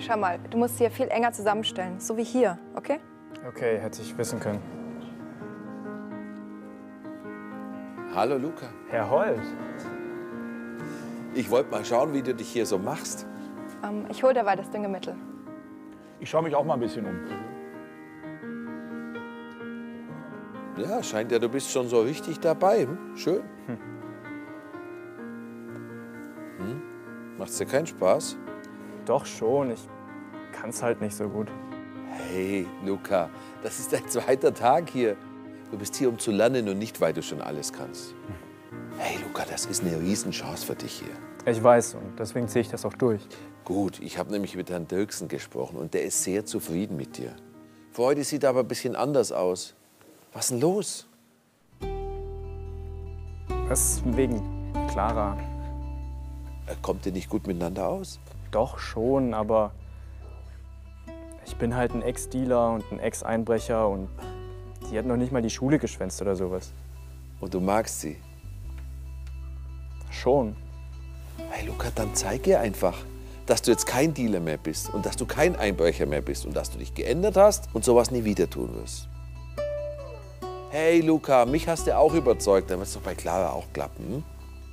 schau mal, du musst sie hier viel enger zusammenstellen, so wie hier, okay? Okay, hätte ich wissen können. Hallo Luca. Herr Holt. Ich wollte mal schauen, wie du dich hier so machst. Ich hole derweil das Düngemittel. Ich schaue mich auch mal ein bisschen um. Ja, scheint ja, du bist schon so richtig dabei. Schön. Macht's dir keinen Spaß? Doch schon, ich kann's halt nicht so gut. Hey, Luca, das ist dein zweiter Tag hier. Du bist hier, um zu lernen und nicht, weil du schon alles kannst. Hey, Luca, das ist eine Riesenchance für dich hier. Ich weiß und deswegen ziehe ich das auch durch. Gut, ich habe nämlich mit Herrn Dirksen gesprochen und der ist sehr zufrieden mit dir. Für heute sieht er aber ein bisschen anders aus. Was ist denn los? Das ist wegen Clara. Kommt ihr nicht gut miteinander aus? Doch schon, aber ich bin halt ein Ex-Dealer und ein Ex-Einbrecher und die hat noch nicht mal die Schule geschwänzt oder sowas. Und du magst sie? Schon. Hey Luca, dann zeig ihr einfach, dass du jetzt kein Dealer mehr bist und dass du kein Einbrecher mehr bist und dass du dich geändert hast und sowas nie wieder tun wirst. Hey Luca, mich hast du auch überzeugt, dann wird es doch bei Clara auch klappen. Hm?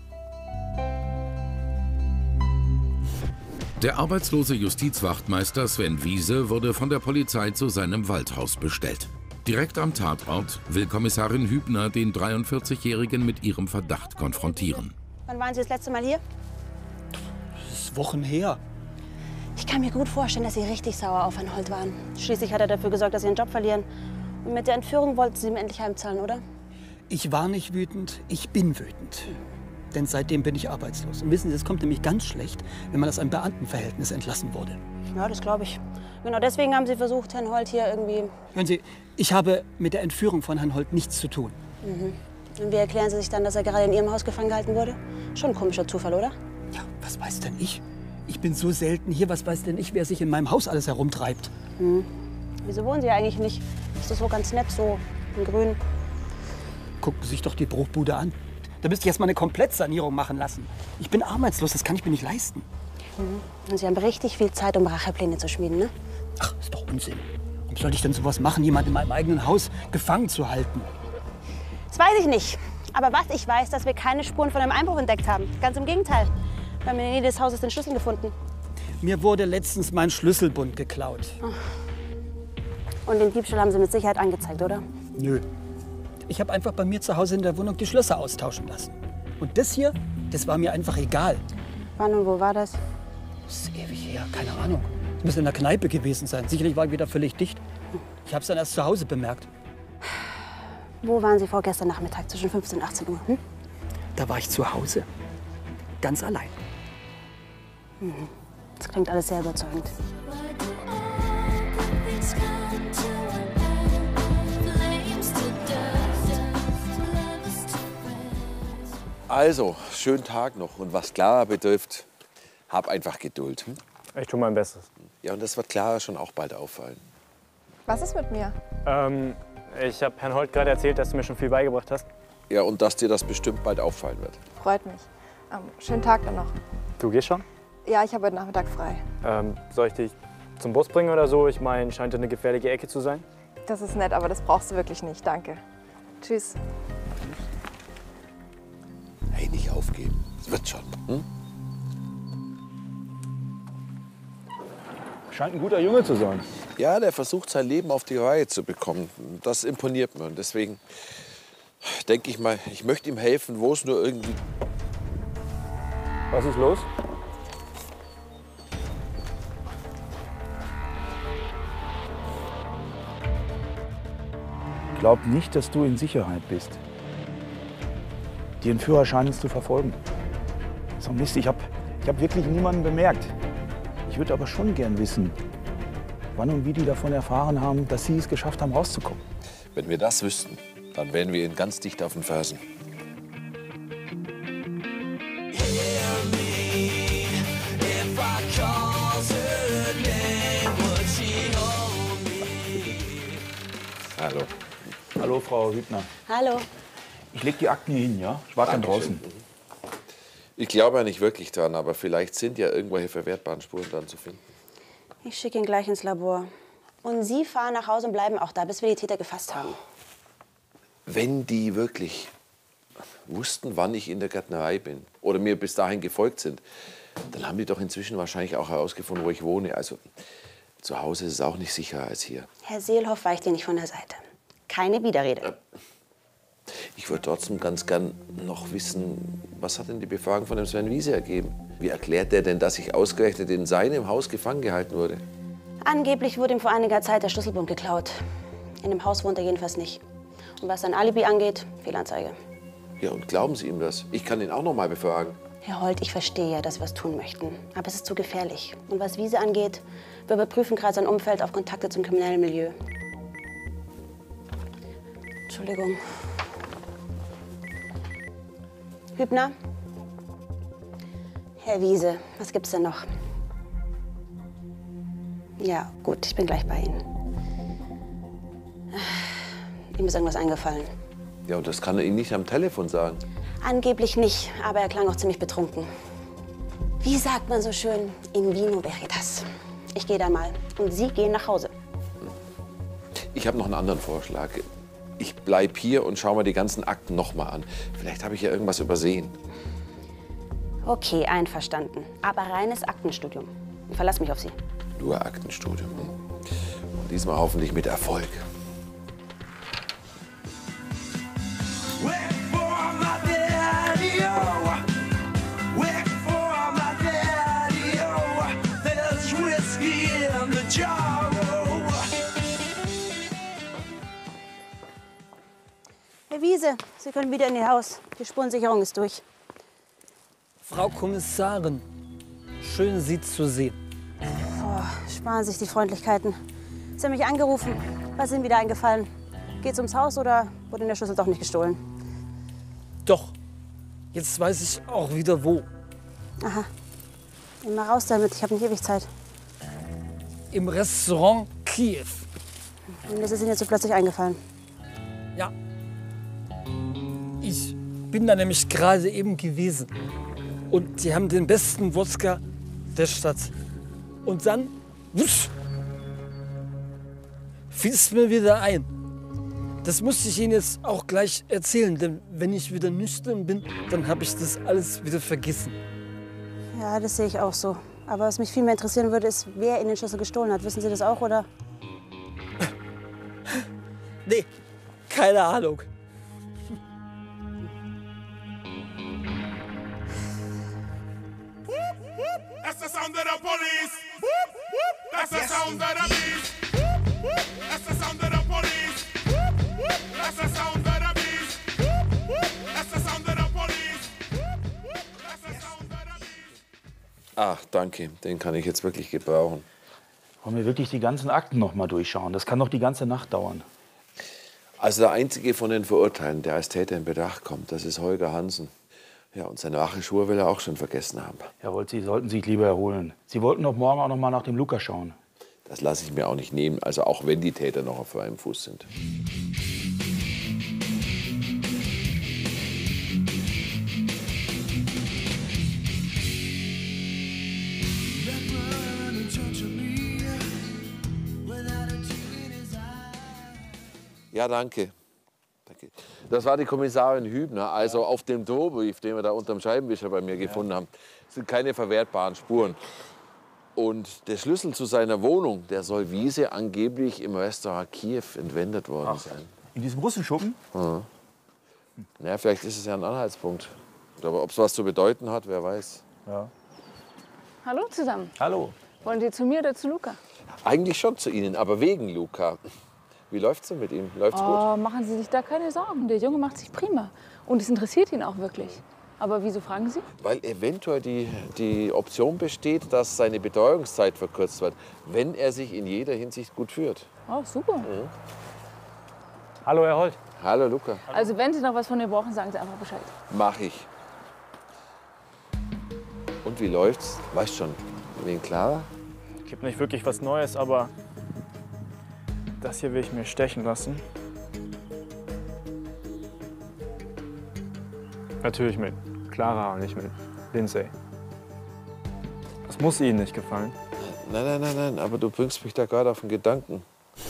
Der arbeitslose Justizwachtmeister Sven Wiese wurde von der Polizei zu seinem Waldhaus bestellt. Direkt am Tatort will Kommissarin Hübner den 43-Jährigen mit ihrem Verdacht konfrontieren. Wann waren Sie das letzte Mal hier? Das ist Wochen her. Ich kann mir gut vorstellen, dass Sie richtig sauer auf Herrn Holt waren. Schließlich hat er dafür gesorgt, dass Sie Ihren Job verlieren. Und mit der Entführung wollten Sie ihm endlich heimzahlen, oder? Ich war nicht wütend, ich bin wütend. Denn seitdem bin ich arbeitslos. Und wissen Sie, es kommt nämlich ganz schlecht, wenn man aus einem Beamtenverhältnis entlassen wurde. Ja, das glaube ich. Genau deswegen haben Sie versucht, Herrn Holt hier irgendwie... Hören Sie, ich habe mit der Entführung von Herrn Holt nichts zu tun. Und wie erklären Sie sich dann, dass er gerade in Ihrem Haus gefangen gehalten wurde? Schon ein komischer Zufall, oder? Ja, was weiß denn ich? Ich bin so selten hier, was weiß denn ich, wer sich in meinem Haus alles herumtreibt? Wieso wohnen Sie eigentlich nicht? Ist das so ganz nett, so in Grün? Gucken Sie sich doch die Bruchbude an. Da müsste ich erst mal eine Komplettsanierung machen lassen. Ich bin arbeitslos, das kann ich mir nicht leisten. Und Sie haben richtig viel Zeit, um Rachepläne zu schmieden, ne? Ach, ist doch Unsinn. Warum soll ich denn sowas machen, jemand in meinem eigenen Haus gefangen zu halten? Das weiß ich nicht. Aber was ich weiß, dass wir keine Spuren von einem Einbruch entdeckt haben. Ganz im Gegenteil. Wir haben in der Nähe des Hauses den Schlüssel gefunden. Mir wurde letztens mein Schlüsselbund geklaut. Und den Diebstahl haben Sie mit Sicherheit angezeigt, oder? Nö. Ich habe einfach bei mir zu Hause in der Wohnung die Schlösser austauschen lassen. Und das hier, das war mir einfach egal. Wann und wo war das? Das ist ewig her, keine Ahnung. Es muss in der Kneipe gewesen sein. Sicherlich war ich wieder völlig dicht. Ich habe es dann erst zu Hause bemerkt. Wo waren Sie vorgestern Nachmittag zwischen 15 und 18 Uhr? Da war ich zu Hause. Ganz allein. Das klingt alles sehr überzeugend. Also, schönen Tag noch. Und was Clara betrifft, hab einfach Geduld. Ich tue mein Bestes. Ja, und das wird Clara schon auch bald auffallen. Was ist mit mir? Ich habe Herrn Holt gerade erzählt, dass du mir schon viel beigebracht hast. Ja, und dass dir das bestimmt bald auffallen wird. Freut mich. Schönen Tag dann noch. Du gehst schon? Ja, ich habe heute Nachmittag frei. Soll ich dich zum Bus bringen oder so? Ich meine, scheint eine gefährliche Ecke zu sein. Das ist nett, aber das brauchst du wirklich nicht. Danke. Tschüss. Hey, nicht aufgeben. Es wird schon. Scheint ein guter Junge zu sein. Ja, der versucht, sein Leben auf die Reihe zu bekommen. Das imponiert mir. Und deswegen denke ich mal, ich möchte ihm helfen, wo es nur irgendwie... Was ist los? Glaub nicht, dass du in Sicherheit bist. Die Entführer scheinen es zu verfolgen. So Mist, ich hab wirklich niemanden bemerkt. Ich würde aber schon gern wissen, wann und wie die davon erfahren haben, dass sie es geschafft haben, rauszukommen. Wenn wir das wüssten, dann wären wir ihnen ganz dicht auf den Fersen. Hallo. Hallo, Frau Hübner. Hallo. Ich leg die Akten hier hin, ja? Ich warte dann draußen. Ich glaube ja nicht wirklich dran, aber vielleicht sind ja irgendwelche verwertbaren Spuren dann zu finden. Ich schicke ihn gleich ins Labor. Und Sie fahren nach Hause und bleiben auch da, bis wir die Täter gefasst haben. Wenn die wirklich wussten, wann ich in der Gärtnerei bin oder mir bis dahin gefolgt sind, dann haben die doch inzwischen wahrscheinlich auch herausgefunden, wo ich wohne. Also zu Hause ist es auch nicht sicherer als hier. Herr Seelhoff weicht Ihnen nicht von der Seite. Keine Widerrede. Ich würde trotzdem ganz gern noch wissen, was hat denn die Befragung von dem Sven Wiese ergeben? Wie erklärt der denn, dass ich ausgerechnet in seinem Haus gefangen gehalten wurde? Angeblich wurde ihm vor einiger Zeit der Schlüsselbund geklaut. In dem Haus wohnt er jedenfalls nicht. Und was sein Alibi angeht, Fehlanzeige. Ja, und glauben Sie ihm das? Ich kann ihn auch noch mal befragen. Herr Holt, ich verstehe ja, dass Sie was tun möchten. Aber es ist zu gefährlich. Und was Wiese angeht, wir überprüfen gerade sein Umfeld auf Kontakte zum kriminellen Milieu. Entschuldigung. Hübner? Herr Wiese, was gibt's denn noch? Ja, gut, ich bin gleich bei Ihnen. Ihm ist irgendwas eingefallen. Ja, und das kann er Ihnen nicht am Telefon sagen. Angeblich nicht, aber er klang auch ziemlich betrunken. Wie sagt man so schön, in vino veritas. Ich gehe da mal und Sie gehen nach Hause. Ich habe noch einen anderen Vorschlag. Ich bleib hier und schaue mir die ganzen Akten noch mal an. Vielleicht habe ich ja irgendwas übersehen. Okay, einverstanden. Aber reines Aktenstudium. Ich verlasse mich auf Sie. Nur Aktenstudium. Und diesmal hoffentlich mit Erfolg. Herr Wiese, Sie können wieder in Ihr Haus. Die Spurensicherung ist durch. Frau Kommissarin, schön Sie zu sehen. Sparen Sie sich die Freundlichkeiten. Sie haben mich angerufen. Was ist Ihnen wieder eingefallen? Geht's ums Haus oder wurde der Schlüssel doch nicht gestohlen? Doch, jetzt weiß ich auch wieder wo. Aha. Immer raus damit, ich habe nicht ewig Zeit. Im Restaurant Kiew. Und das ist Ihnen jetzt so plötzlich eingefallen. Ja. Ich bin da nämlich gerade eben gewesen. Und die haben den besten Wodka der Stadt. Und dann, wusch, fiel es mir wieder ein. Das musste ich Ihnen jetzt auch gleich erzählen, denn wenn ich wieder nüchtern bin, dann habe ich das alles wieder vergessen. Ja, das sehe ich auch so. Aber was mich viel mehr interessieren würde, ist, wer Ihnen den Schlüssel gestohlen hat. Wissen Sie das auch, oder? Nee, keine Ahnung. That's the sound of the police. That's the sound of the beast. That's the sound of the police. That's the sound of the beast. That's the sound of the police. That's the sound of the beast. Ach, danke. Den kann ich jetzt wirklich gebrauchen. Wollen wir wirklich die ganzen Akten noch mal durchschauen? Das kann doch die ganze Nacht dauern. Also der einzige von den Verurteilten, der als Täter in Betracht kommt, das ist Holger Hansen. Ja, und seine Racheschwur will er auch schon vergessen haben. Herr Holt, Sie sollten sich lieber erholen. Sie wollten doch morgen auch noch mal nach dem Luca schauen. Das lasse ich mir auch nicht nehmen, also auch wenn die Täter noch auf freiem Fuß sind. Ja, danke. Das war die Kommissarin Hübner. Also auf dem Drohbrief, den wir da unterm Scheibenwischer bei mir gefunden haben, sind keine verwertbaren Spuren. Und der Schlüssel zu seiner Wohnung, der soll Wiese angeblich im Restaurant Kiew entwendet worden sein. In diesem Russenschuppen? Ja. Naja, vielleicht ist es ja ein Anhaltspunkt. Aber ob es was zu bedeuten hat, wer weiß. Ja. Hallo zusammen. Hallo. Wollen Sie zu mir oder zu Luca? Eigentlich schon zu Ihnen, aber wegen Luca. Wie läuft's denn mit ihm? Läuft's gut? Oh, machen Sie sich da keine Sorgen. Der Junge macht sich prima. Und es interessiert ihn auch wirklich. Aber wieso fragen Sie? Weil eventuell die Option besteht, dass seine Betreuungszeit verkürzt wird, wenn er sich in jeder Hinsicht gut führt. Oh, super. Mhm. Hallo, Herr Holt. Hallo, Luca. Also wenn Sie noch was von mir brauchen, sagen Sie einfach Bescheid. Mach ich. Und wie läuft's? Weißt schon, wegen Clara? Gibt nicht wirklich was Neues, aber das hier will ich mir stechen lassen. Natürlich mit Clara und nicht mit Lindsay. Das muss Ihnen nicht gefallen. Nein, aber du bringst mich da gerade auf den Gedanken.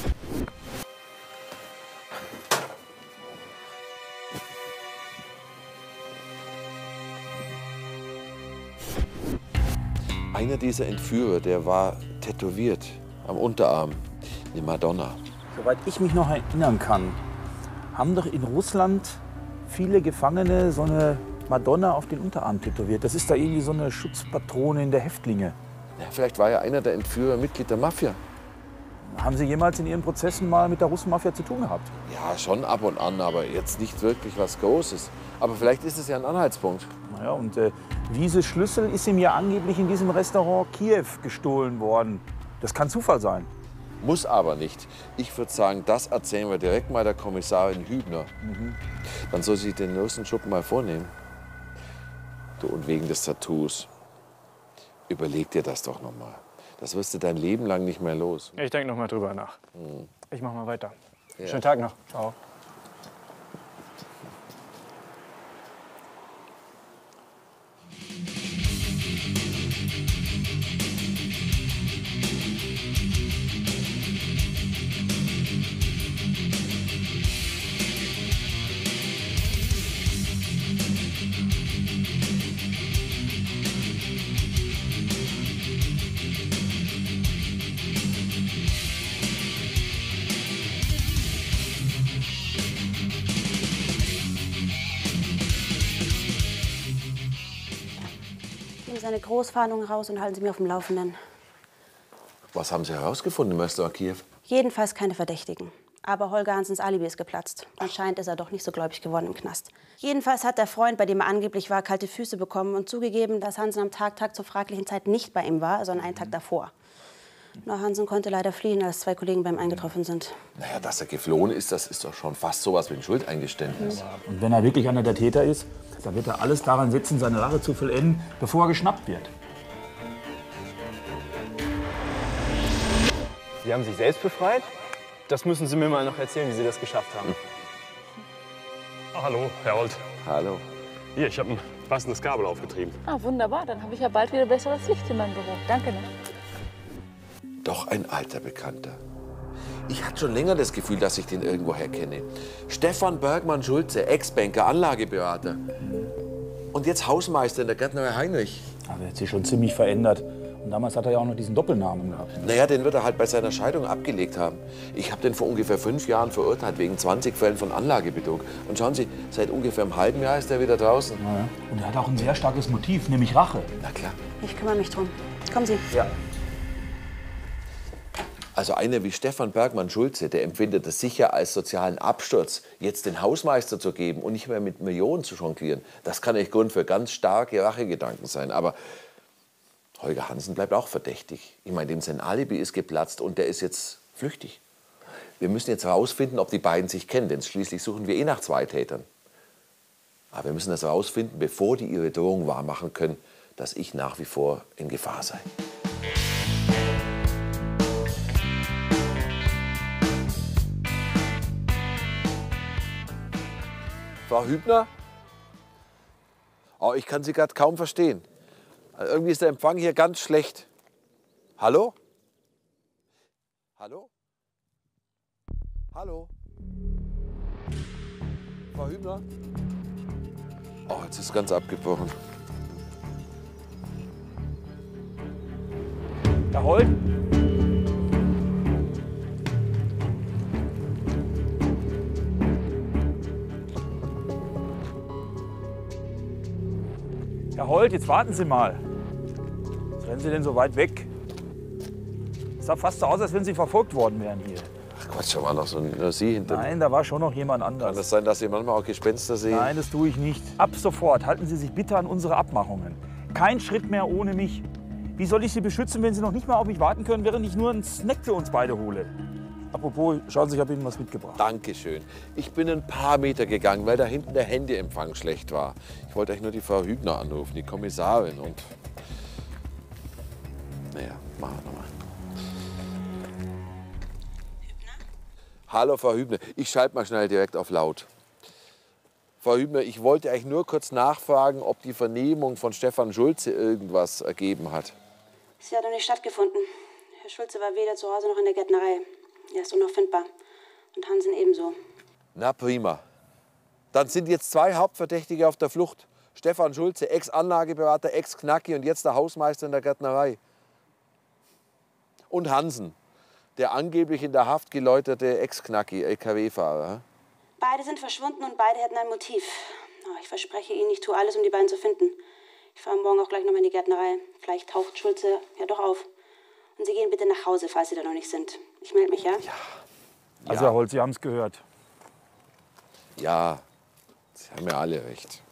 Einer dieser Entführer, der war tätowiert am Unterarm, eine Madonna. Soweit ich mich noch erinnern kann, haben doch in Russland viele Gefangene so eine Madonna auf den Unterarm tätowiert. Das ist da irgendwie so eine Schutzpatronin der Häftlinge. Ja, vielleicht war ja einer der Entführer Mitglied der Mafia. Haben Sie jemals in Ihren Prozessen mal mit der Russenmafia zu tun gehabt? Ja, schon ab und an, aber jetzt nicht wirklich was Großes. Aber vielleicht ist es ja ein Anhaltspunkt. Naja, und Wieses Schlüssel ist ihm ja angeblich in diesem Restaurant Kiew gestohlen worden. Das kann Zufall sein. Muss aber nicht. Ich würde sagen, das erzählen wir direkt mal der Kommissarin Hübner. Dann soll sie den Russenschuppen mal vornehmen. Du, und wegen des Tattoos, überleg dir das doch noch mal. Das wirst du dein Leben lang nicht mehr los. Ich denke noch mal drüber nach. Ich mach mal weiter. Ja. Schönen Tag noch. Ciao. Eine Großfahndung raus und halten Sie mich auf dem Laufenden. Was haben Sie herausgefunden im Restaurant Kiew? Jedenfalls keine Verdächtigen. Aber Holger Hansens Alibi ist geplatzt. Anscheinend ist er doch nicht so gläubig geworden im Knast. Jedenfalls hat der Freund, bei dem er angeblich war, kalte Füße bekommen und zugegeben, dass Hansen am Tag zur fraglichen Zeit nicht bei ihm war, sondern einen Tag davor. Nur Hansen konnte leider fliehen, als 2 Kollegen bei ihm eingetroffen sind. Naja, dass er geflohen ist, das ist doch schon fast sowas wie ein Schuldeingeständnis. Und wenn er wirklich einer der Täter ist, dann wird er alles daran setzen, seine Rache zu vollenden, bevor er geschnappt wird. Sie haben sich selbst befreit? Das müssen Sie mir mal noch erzählen, wie Sie das geschafft haben. Ah, hallo, Herr Holt. Hallo. Hier, ich habe ein passendes Kabel aufgetrieben. Ah, wunderbar. Dann habe ich ja bald wieder besseres Licht in meinem Büro. Danke, ne? Doch ein alter Bekannter. Ich hatte schon länger das Gefühl, dass ich den irgendwoher kenne. Stefan Bergmann-Schulze, Ex-Banker, Anlageberater. Und jetzt Hausmeister in der Gärtnerei Heinrich. Aber er hat sich schon ziemlich verändert. Und damals hat er ja auch noch diesen Doppelnamen gehabt. Naja, den wird er halt bei seiner Scheidung abgelegt haben. Ich habe den vor ungefähr 5 Jahren verurteilt, wegen 20 Fällen von Anlagebetrug. Und schauen Sie, seit ungefähr einem halben Jahr ist er wieder draußen. Ja. Und er hat auch ein sehr starkes Motiv, nämlich Rache. Na klar. Ich kümmere mich drum. Kommen Sie. Ja. Also einer wie Stefan Bergmann-Schulze, der empfindet es sicher als sozialen Absturz, jetzt den Hausmeister zu geben und nicht mehr mit Millionen zu jonglieren. Das kann echt Grund für ganz starke Rachegedanken sein. Aber Holger Hansen bleibt auch verdächtig. Ich meine, dem sein Alibi ist geplatzt und der ist jetzt flüchtig. Wir müssen jetzt herausfinden, ob die beiden sich kennen, denn schließlich suchen wir eh nach 2 Tätern. Aber wir müssen das herausfinden, bevor die ihre Drohung wahrmachen können, dass ich nach wie vor in Gefahr sei. Frau Hübner? Oh, ich kann Sie gerade kaum verstehen. Also irgendwie ist der Empfang hier ganz schlecht. Hallo? Hallo? Hallo? Frau Hübner? Oh, jetzt ist es ganz abgebrochen. Herr Holt? Herr Holt, jetzt warten Sie mal. Was rennen Sie denn so weit weg? Es sah fast so aus, als wenn Sie verfolgt worden wären hier. Ach Quatsch, da war noch nur Sie hinter mir. Nein, da war schon noch jemand Kann anderes. das sein, dass Sie manchmal auch Gespenster sehen? Nein, das tue ich nicht. Ab sofort halten Sie sich bitte an unsere Abmachungen. Kein Schritt mehr ohne mich. Wie soll ich Sie beschützen, wenn Sie noch nicht mal auf mich warten können, während ich nur einen Snack für uns beide hole? Apropos, schauen Sie, ich habe Ihnen was mitgebracht. Dankeschön. Ich bin ein paar Meter gegangen, weil da hinten der Handyempfang schlecht war. Ich wollte eigentlich nur die Frau Hübner anrufen, die Kommissarin. Und naja, machen wir nochmal. Hallo, Frau Hübner. Ich schalte mal schnell direkt auf laut. Frau Hübner, ich wollte eigentlich nur kurz nachfragen, ob die Vernehmung von Stefan Schulze irgendwas ergeben hat. Sie hat noch nicht stattgefunden. Herr Schulze war weder zu Hause noch in der Gärtnerei. Er ist unauffindbar. Und Hansen ebenso. Na prima. Dann sind jetzt 2 Hauptverdächtige auf der Flucht. Stefan Schulze, Ex-Anlageberater, Ex-Knacki und jetzt der Hausmeister in der Gärtnerei. Und Hansen, der angeblich in der Haft geläuterte Ex-Knacki, LKW-Fahrer. Beide sind verschwunden und beide hätten ein Motiv. Oh, ich verspreche Ihnen, ich tue alles, um die beiden zu finden. Ich fahre morgen auch gleich noch mal in die Gärtnerei. Vielleicht taucht Schulze ja doch auf. Und Sie gehen bitte nach Hause, falls Sie da noch nicht sind. Ich melde mich, ja? Ja. Also, Herr Holt, Sie haben es gehört. Ja, Sie haben ja alle recht.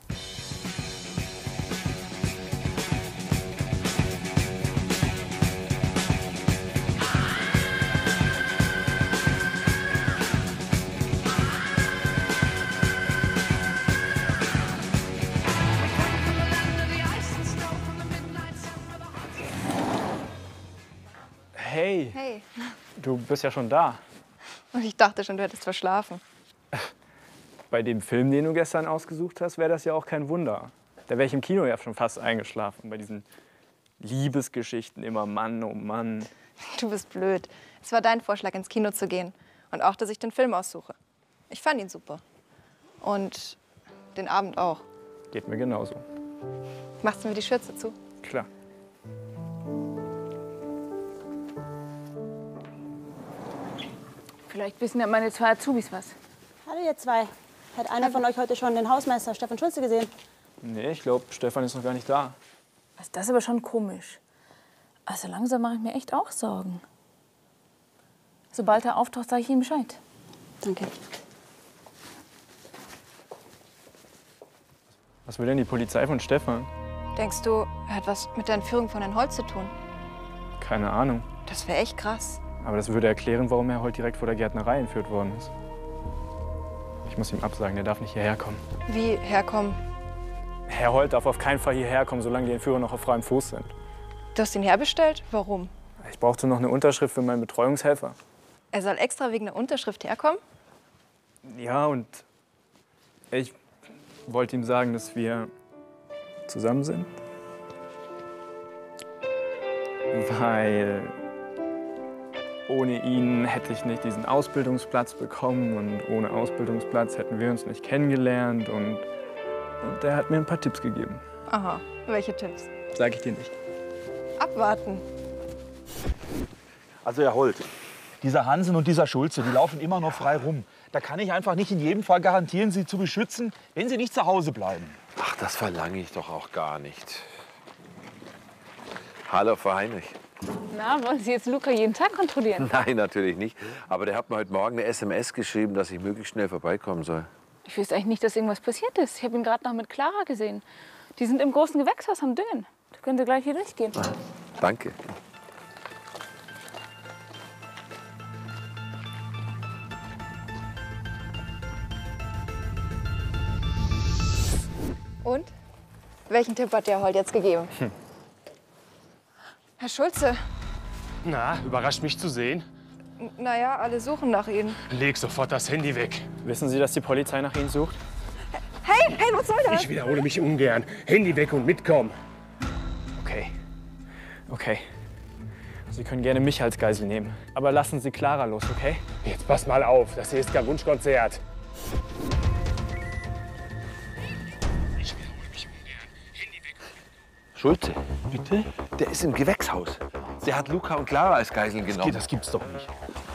Hey, Hey. du bist ja schon da. Und ich dachte schon, du hättest verschlafen. Bei dem Film, den du gestern ausgesucht hast, wäre das ja auch kein Wunder. Da wäre ich im Kino ja schon fast eingeschlafen. Bei diesen Liebesgeschichten immer Mann um Mann. Du bist blöd. Es war dein Vorschlag, ins Kino zu gehen. Und auch, dass ich den Film aussuche. Ich fand ihn super. Und den Abend auch. Geht mir genauso. Machst du mir die Schürze zu? Klar. Vielleicht wissen ja meine 2 Azubis was. Hallo ihr zwei. Hat einer von euch heute schon den Hausmeister Stefan Schulze gesehen? Nee, ich glaube, Stefan ist noch gar nicht da. Das ist aber schon komisch. Also langsam mache ich mir echt auch Sorgen. Sobald er auftaucht, sage ich ihm Bescheid. Danke. Was will denn die Polizei von Stefan? Denkst du, er hat was mit der Entführung von Herrn Holt zu tun? Keine Ahnung. Das wäre echt krass. Aber das würde erklären, warum er heute direkt vor der Gärtnerei entführt worden ist. Ich muss ihm absagen, der darf nicht hierher kommen. Wie herkommen? Herr Holt darf auf keinen Fall hierher kommen, solange die Entführer noch auf freiem Fuß sind. Du hast ihn herbestellt? Warum? Ich brauchte noch eine Unterschrift für meinen Betreuungshelfer. Er soll extra wegen der Unterschrift herkommen? Ja, und ich wollte ihm sagen, dass wir zusammen sind. Weil ohne ihn hätte ich nicht diesen Ausbildungsplatz bekommen und ohne Ausbildungsplatz hätten wir uns nicht kennengelernt und er hat mir ein paar Tipps gegeben. Aha, welche Tipps? Sag ich dir nicht. Abwarten. Also, Herr Holt, dieser Hansen und dieser Schulze, die laufen immer noch frei rum. Da kann ich einfach nicht in jedem Fall garantieren, sie zu beschützen, wenn sie nicht zu Hause bleiben. Ach, das verlange ich doch auch gar nicht. Hallo, Frau Heinrich. Na, wollen Sie jetzt Luca jeden Tag kontrollieren? Nein, natürlich nicht. Aber der hat mir heute Morgen eine SMS geschrieben, dass ich möglichst schnell vorbeikommen soll. Ich wüsste eigentlich nicht, dass irgendwas passiert ist. Ich habe ihn gerade noch mit Clara gesehen. Die sind im großen Gewächshaus am Düngen. Da könnt ihr gleich hier durchgehen. Ah, danke. Und? Welchen Tipp hat der Holt jetzt gegeben? Herr Schulze, Na, überrascht mich zu sehen. naja, alle suchen nach Ihnen. Leg sofort das Handy weg. Wissen Sie, dass die Polizei nach Ihnen sucht? Hey, was soll das? Ich wiederhole mich ungern. Handy weg und mitkommen. Okay. Okay. Sie können gerne mich als Geisel nehmen. Aber lassen Sie Clara los, okay? Jetzt pass mal auf, das hier ist kein Wunschkonzert. Ich wiederhole mich ungern. Handy weg. Schulze, bitte? Der ist im Gewächshaus. Der hat Luca und Clara als Geiseln genommen. Das gibt's doch nicht.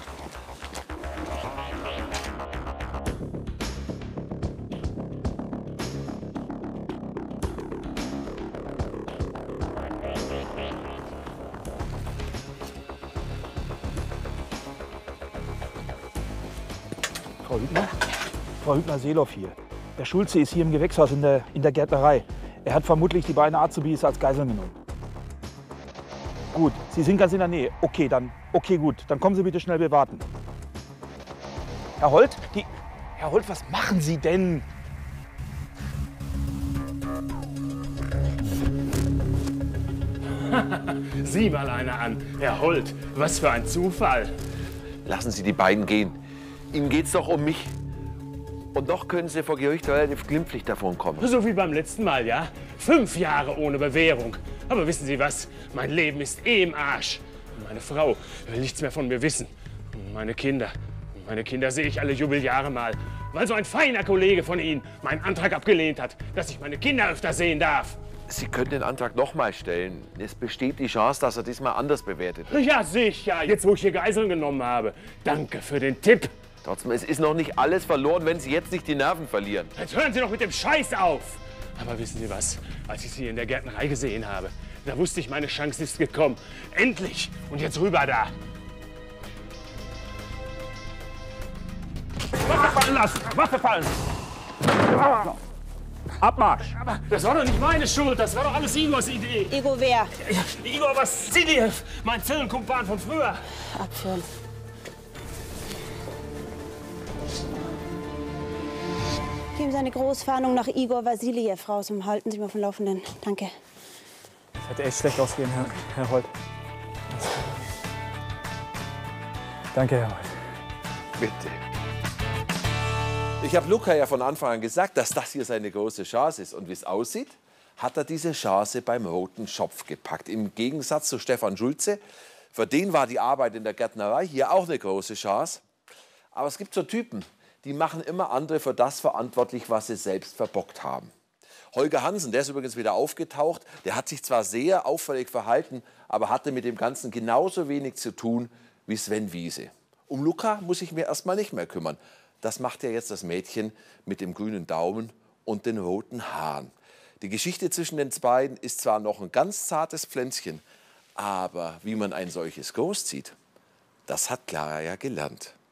Frau Hübner-Seeloff hier. Der Schulze ist hier im Gewächshaus in der Gärtnerei. Er hat vermutlich die beiden Azubis als Geiseln genommen. Gut, Sie sind ganz in der Nähe. Okay, gut. Dann kommen Sie bitte schnell, wir warten. Herr Holt, Herr Holt, was machen Sie denn? Sieh mal einer an. Herr Holt, was für ein Zufall. Lassen Sie die beiden gehen. Ihnen geht's doch um mich. Und doch können Sie vor Gericht relativ glimpflich davon kommen. So wie beim letzten Mal, ja? 5 Jahre ohne Bewährung. Aber wissen Sie was? Mein Leben ist eh im Arsch. Meine Frau will nichts mehr von mir wissen. Und meine Kinder sehe ich alle Jubeljahre mal. Weil so ein feiner Kollege von Ihnen meinen Antrag abgelehnt hat, dass ich meine Kinder öfter sehen darf. Sie können den Antrag noch mal stellen. Es besteht die Chance, dass er diesmal anders bewertet wird. Ja, sicher. Jetzt, wo ich hier Geiseln genommen habe. Danke für den Tipp. Trotzdem, es ist noch nicht alles verloren, wenn Sie jetzt nicht die Nerven verlieren. Jetzt hören Sie doch mit dem Scheiß auf. Aber wissen Sie was? Als ich Sie in der Gärtnerei gesehen habe, da wusste ich, meine Chance ist gekommen. Endlich. Und jetzt rüber da. Waffe fallen lassen! Waffe fallen! Abmarsch! Aber das war doch nicht meine Schuld. Das war doch alles Igors Idee. Igor wer? Igor Wassiljew, mein Zellenkumpan von früher. Abführen. Geben Sie eine Großfahndung nach Igor Wassiljew raus und halten Sie mal vom Laufenden. Danke. Das hätte echt schlecht ausgehen, Herr Holt. Danke, Herr Holt. Bitte. Ich habe Luca ja von Anfang an gesagt, dass das hier seine große Chance ist. Und wie es aussieht, hat er diese Chance beim roten Schopf gepackt. Im Gegensatz zu Stefan Schulze. Für den war die Arbeit in der Gärtnerei hier auch eine große Chance. Aber es gibt so Typen, die machen immer andere für das verantwortlich, was sie selbst verbockt haben. Holger Hansen, der ist übrigens wieder aufgetaucht. Der hat sich zwar sehr auffällig verhalten, aber hatte mit dem Ganzen genauso wenig zu tun wie Sven Wiese. Um Luca muss ich mir erstmal nicht mehr kümmern. Das macht ja jetzt das Mädchen mit dem grünen Daumen und den roten Haaren. Die Geschichte zwischen den beiden ist zwar noch ein ganz zartes Pflänzchen, aber wie man ein solches großzieht, das hat Clara ja gelernt.